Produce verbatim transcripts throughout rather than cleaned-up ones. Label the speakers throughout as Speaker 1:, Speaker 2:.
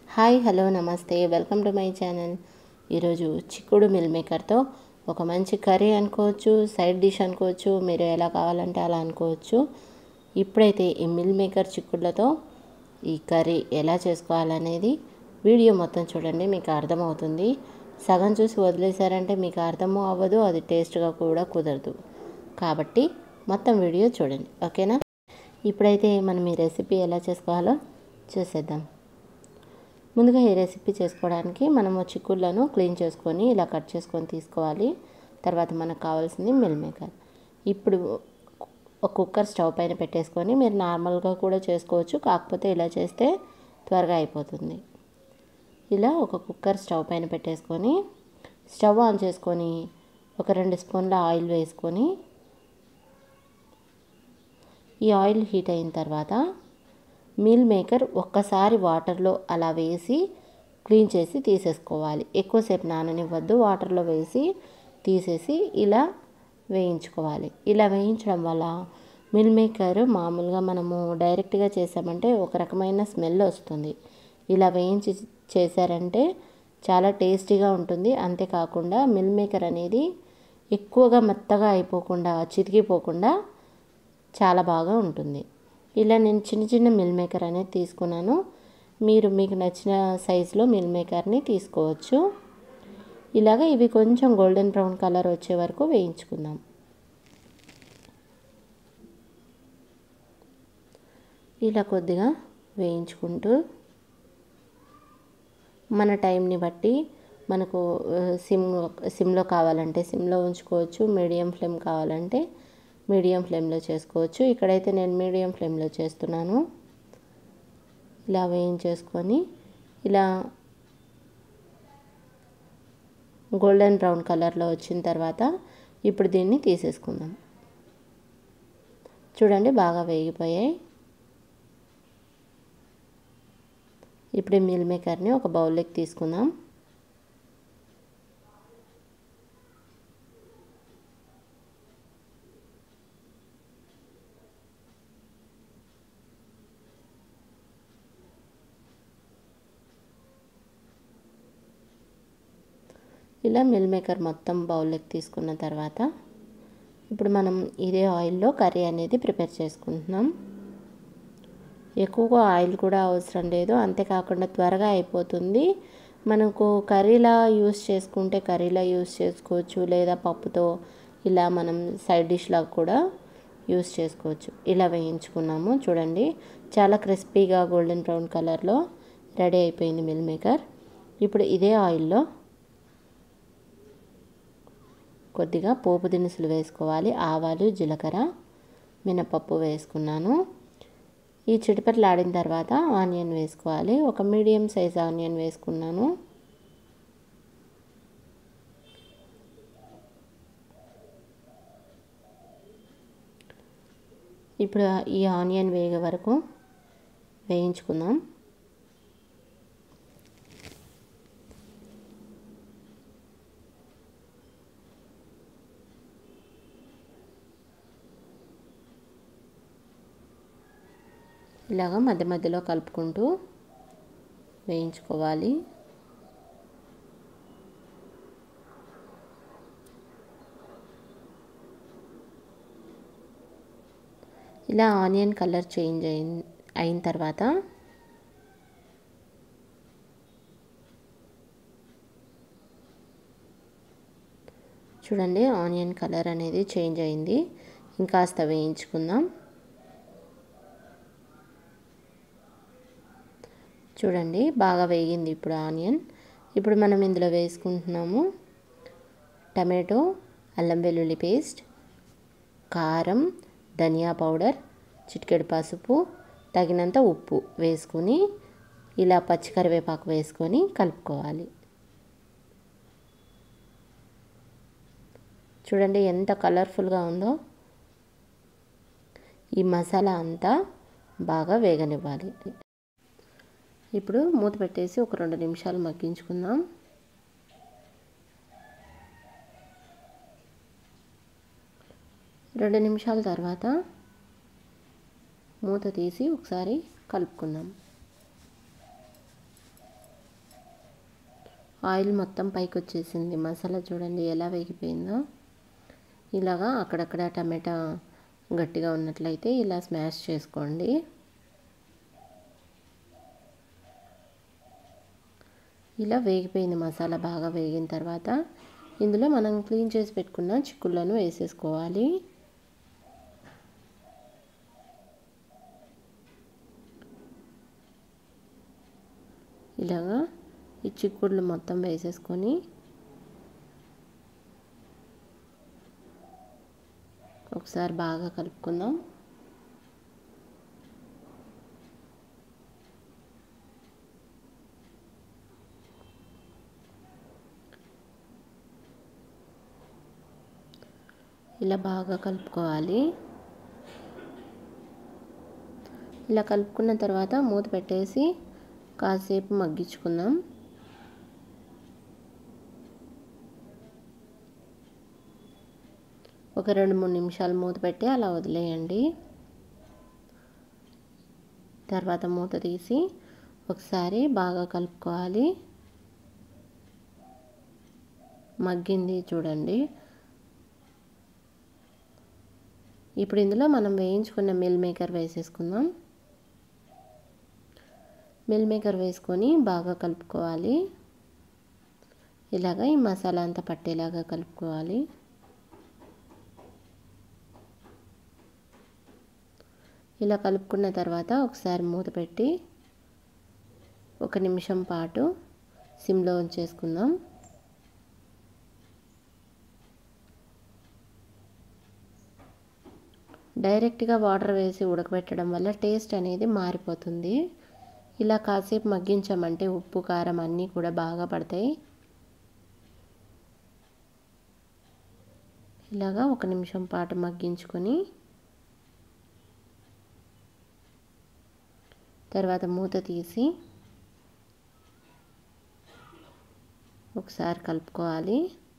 Speaker 1: Hi hello నమస్తే welcome to my channel. ఈరోజు చిక్కుడు మిల్ మేకర్తో ఒక మంచి కర్రీ అనుకోవచ్చు, సైడ్ డిష్ అనుకోవచ్చు, మీరు ఎలా కావాలంటే అలా అనుకోవచ్చు. ఇప్పుడైతే ఈ మిల్ మేకర్ చిక్కుడులతో ఈ కర్రీ ఎలా చేసుకోవాలనేది వీడియో మొత్తం చూడండి, మీకు అర్థమవుతుంది. సగం చూసి వదిలేశారంటే మీకు అర్థమూ అవ్వదు, అది టేస్ట్గా కూడా కుదరదు. కాబట్టి మొత్తం వీడియో చూడండి, ఓకేనా? ఇప్పుడైతే మనం ఈ రెసిపీ ఎలా చేసుకోవాలో చూసేద్దాం. ముందుగా ఈ రెసిపీ చేసుకోవడానికి మనము చిక్కుడులను క్లీన్ చేసుకొని ఇలా కట్ చేసుకొని తీసుకోవాలి. తర్వాత మనకు కావాల్సింది మిల్ మేకర్. ఇప్పుడు ఒక కుక్కర్ స్టవ్ పైన పెట్టేసుకొని మీరు నార్మల్గా కూడా చేసుకోవచ్చు, కాకపోతే ఇలా చేస్తే త్వరగా అయిపోతుంది. ఇలా ఒక కుక్కర్ స్టవ్ పైన పెట్టేసుకొని స్టవ్ ఆన్ చేసుకొని ఒక రెండు స్పూన్ల ఆయిల్ వేసుకొని ఈ ఆయిల్ హీట్ అయిన తర్వాత మిల్ మేకర్ ఒక్కసారి వాటర్లో అలా వేసి క్లీన్ చేసి తీసేసుకోవాలి. ఎక్కువసేపు నాననివ్వద్దు, వాటర్లో వేసి తీసేసి ఇలా వేయించుకోవాలి. ఇలా వేయించడం వల్ల మిల్ మేకర్ మామూలుగా మనము డైరెక్ట్గా చేసామంటే ఒక రకమైన స్మెల్ వస్తుంది. ఇలా వేయించి చేశారంటే చాలా టేస్టీగా ఉంటుంది. అంతేకాకుండా మిల్ మేకర్ అనేది ఎక్కువగా మెత్తగా అయిపోకుండా, చితికిపోకుండా చాలా బాగా ఉంటుంది. ఇలా నేను చిన్న చిన్న మిల్ మేకర్ అనేది తీసుకున్నాను. మీరు మీకు నచ్చిన సైజులో మిల్ మేకర్ని తీసుకోవచ్చు. ఇలాగ ఇవి కొంచెం గోల్డెన్ బ్రౌన్ కలర్ వచ్చే వరకు వేయించుకుందాం. ఇలా కొద్దిగా వేయించుకుంటూ మన టైంని బట్టి మనకు సిమ్ సిమ్లో కావాలంటే సిమ్లో ఉంచుకోవచ్చు, మీడియం ఫ్లేమ్ కావాలంటే మీడియం ఫ్లేమ్లో చేసుకోవచ్చు. ఇక్కడైతే నేను మీడియం ఫ్లేమ్లో చేస్తున్నాను. ఇలా వేయించేసుకొని ఇలా గోల్డెన్ బ్రౌన్ కలర్లో వచ్చిన తర్వాత ఇప్పుడు దీన్ని తీసేసుకుందాం. చూడండి, బాగా వేగిపోయాయి. ఇప్పుడు మిల్ మేకర్ని ఒక బౌల్లోకి తీసుకుందాం. ఇలా మిల్ మేకర్ మొత్తం బౌల్లోకి తీసుకున్న తర్వాత ఇప్పుడు మనం ఇదే ఆయిల్లో కర్రీ అనేది ప్రిపేర్ చేసుకుంటున్నాం. ఎక్కువగా ఆయిల్ కూడా అవసరం లేదు, అంతేకాకుండా త్వరగా అయిపోతుంది. మనకు కర్రీలా యూస్ చేసుకుంటే కర్రీలా యూస్ చేసుకోవచ్చు, లేదా పప్పుతో ఇలా మనం సైడ్ డిష్లా కూడా యూస్ చేసుకోవచ్చు. ఇలా వేయించుకున్నాము. చూడండి, చాలా క్రిస్పీగా గోల్డెన్ బ్రౌన్ కలర్లో రెడీ అయిపోయింది మిల్ మేకర్. ఇప్పుడు ఇదే ఆయిల్లో కొద్దిగా పోపు దినుసులు వేసుకోవాలి. ఆవాలు, జీలకర్ర, మినపప్పు వేసుకున్నాను. ఈ చిటిపట్లాడిన తర్వాత ఆనియన్ వేసుకోవాలి. ఒక మీడియం సైజ్ ఆనియన్ వేసుకున్నాను. ఇప్పుడు ఈ ఆనియన్ వేగే వరకు వేయించుకుందాం. ఇలాగ మధ్య మధ్యలో కలుపుకుంటూ వేయించుకోవాలి. ఇలా ఆనియన్ కలర్ చేంజ్ అయిన అయిన తర్వాత చూడండి, ఆనియన్ కలర్ అనేది చేంజ్ అయింది. ఇంకాస్త వేయించుకుందాం. చూడండి, బాగా వేగింది ఇప్పుడు ఆనియన్. ఇప్పుడు మనం ఇందులో వేసుకుంటున్నాము టమాటో, అల్లం వెల్లుల్లి పేస్ట్, కారం, ధనియా పౌడర్, చిటికెడు పసుపు, తగినంత ఉప్పు వేసుకొని ఇలా పచ్చి కరివేపాకు వేసుకొని కలుపుకోవాలి. చూడండి ఎంత కలర్ఫుల్గా ఉందో. ఈ మసాలా అంతా బాగా వేగనివ్వాలి. ఇప్పుడు మూత పెట్టేసి ఒక రెండు నిమిషాలు మగ్గించుకుందాం. రెండు నిమిషాల తర్వాత మూత తీసి ఒకసారి కలుపుకుందాం. ఆయిల్ మొత్తం పైకి వచ్చేసింది. మసాలా చూడండి ఎలా వేగిపోయిందో. ఇలాగా అక్కడక్కడ టమాటా గట్టిగా ఉన్నట్లయితే ఇలా స్మాష్ చేసుకోండి. ఇలా వేగిపోయింది మసాలా. బాగా వేగిన తర్వాత ఇందులో మనం క్లీన్ చేసి పెట్టుకున్న చిక్కుళ్ళను వేసేసుకోవాలి. ఇలాగా ఈ చిక్కుళ్ళు మొత్తం వేసేసుకొని ఒకసారి బాగా కలుపుకుందాం. ఇలా బాగా కలుపుకోవాలి. ఇలా కలుపుకున్న తర్వాత మూత పెట్టేసి కాసేపు మగ్గించుకుందాం. ఒక రెండు మూడు నిమిషాలు మూత పెట్టి అలా వదిలేయండి. తర్వాత మూత తీసి ఒకసారి బాగా కలుపుకోవాలి. మగ్గింది చూడండి. ఇప్పుడు ఇందులో మనం వేయించుకున్న మిల్ మేకర్ వేసేసుకుందాం. మిల్ మేకర్ వేసుకొని బాగా కలుపుకోవాలి. ఇలాగ ఈ మసాలా అంతా పట్టేలాగా కలుపుకోవాలి. ఇలా కలుపుకున్న తర్వాత ఒకసారి మూత పెట్టి ఒక నిమిషం పాటు సిమ్లో ఉంచేసుకుందాం. డైరెక్ట్గా వాటర్ వేసి ఉడకబెట్టడం వల్ల టేస్ట్ అనేది మారిపోతుంది. ఇలా కాసేపు మగ్గించామంటే ఉప్పు కారం అన్నీ కూడా బాగా పడతాయి. ఇలాగా ఒక నిమిషం పాటు మగ్గించుకొని తర్వాత మూత తీసి ఒకసారి కలుపుకోవాలి.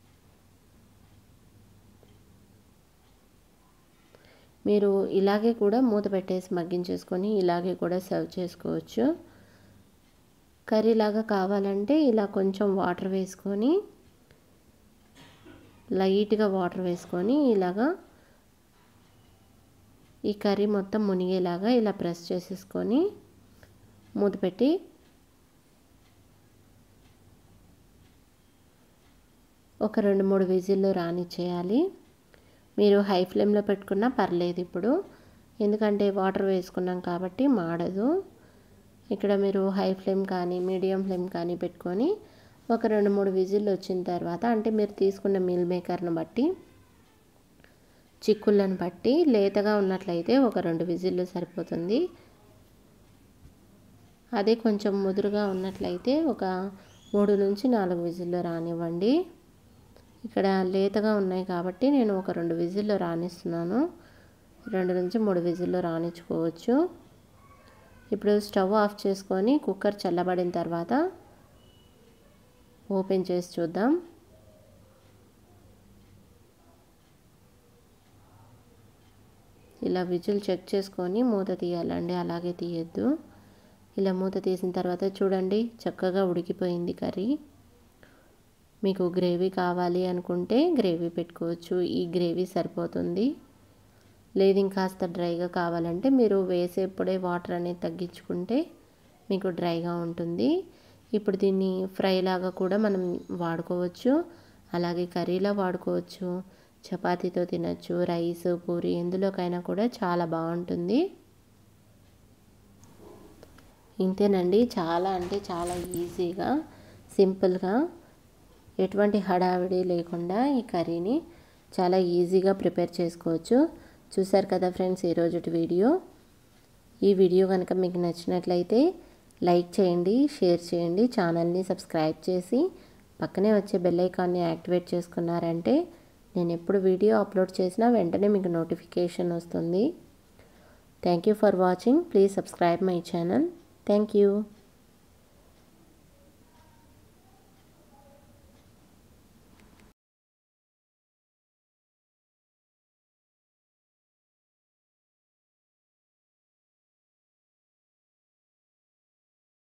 Speaker 1: మీరు ఇలాగే కూడా మూత పెట్టేసి మగ్గించేసుకొని ఇలాగే కూడా సర్వ్ చేసుకోవచ్చు. కర్రీ లాగా కావాలంటే ఇలా కొంచెం వాటర్ వేసుకొని లైట్గా వాటర్ వేసుకొని ఇలాగా ఈ కర్రీ మొత్తం మునిగేలాగా ఇలా ప్రెస్ చేసేసుకొని మూత పెట్టి ఒక రెండు మూడు విజిల్లు రానిచ్చేయాలి. మీరు హై ఫ్లేమ్లో పెట్టుకున్నా పర్లేదు ఇప్పుడు, ఎందుకంటే వాటర్ వేసుకున్నాం కాబట్టి మాడదు. ఇక్కడ మీరు హై ఫ్లేమ్ కానీ మీడియం ఫ్లేమ్ కానీ పెట్టుకొని ఒక రెండు మూడు విజిల్లు వచ్చిన తర్వాత, అంటే మీరు తీసుకున్న మిల్ మేకర్ను బట్టి చిక్కుళ్ళను బట్టి లేతగా ఉన్నట్లయితే ఒక రెండు విజిల్లు సరిపోతుంది. అదే కొంచెం ముదురుగా ఉన్నట్లయితే ఒక మూడు నుంచి నాలుగు విజిల్లు రానివ్వండి. ఇక్కడ లేతగా ఉన్నాయి కాబట్టి నేను ఒక రెండు విజిల్లు రానిస్తున్నాను. రెండు నుంచి మూడు విజిల్లు రానిచ్చుకోవచ్చు. ఇప్పుడు స్టవ్ ఆఫ్ చేసుకొని కుక్కర్ చల్లబడిన తర్వాత ఓపెన్ చేసి చూద్దాం. ఇలా విజిల్ చెక్ చేసుకొని మూత తీయాలండి, అలాగే తీయద్దు. ఇలా మూత తీసిన తర్వాత చూడండి చక్కగా ఉడికిపోయింది కర్రీ. మీకు గ్రేవీ కావాలి అనుకుంటే గ్రేవీ పెట్టుకోవచ్చు, ఈ గ్రేవీ సరిపోతుంది. లేదు ఇంకాస్త డ్రైగా కావాలంటే మీరు వేసేప్పుడే వాటర్ అనేది తగ్గించుకుంటే మీకు డ్రైగా ఉంటుంది. ఇప్పుడు దీన్ని ఫ్రై లాగా కూడా మనం వాడుకోవచ్చు, అలాగే కర్రీలా వాడుకోవచ్చు, చపాతీతో తినచ్చు, రైస్ పూరి ఎందులోకైనా కూడా చాలా బాగుంటుంది. ఇంతేనండి, చాలా అంటే చాలా ఈజీగా సింపుల్గా ఎటువంటి హడావిడి లేకుండా ఈ కర్రీని చాలా ఈజీగా ప్రిపేర్ చేసుకోవచ్చు. చూసారు కదా ఫ్రెండ్స్ ఈరోజుటి వీడియో. ఈ వీడియో కనుక మీకు నచ్చినట్లయితే లైక్ చేయండి, షేర్ చేయండి, ఛానల్ని సబ్స్క్రైబ్ చేసి పక్కనే వచ్చే బెల్ ఐకాన్ని యాక్టివేట్ చేసుకున్నారంటే నేను ఎప్పుడు వీడియో అప్లోడ్ చేసినా వెంటనే మీకు నోటిఫికేషన్ వస్తుంది. Thank you for watching. Please subscribe my channel. Thank you.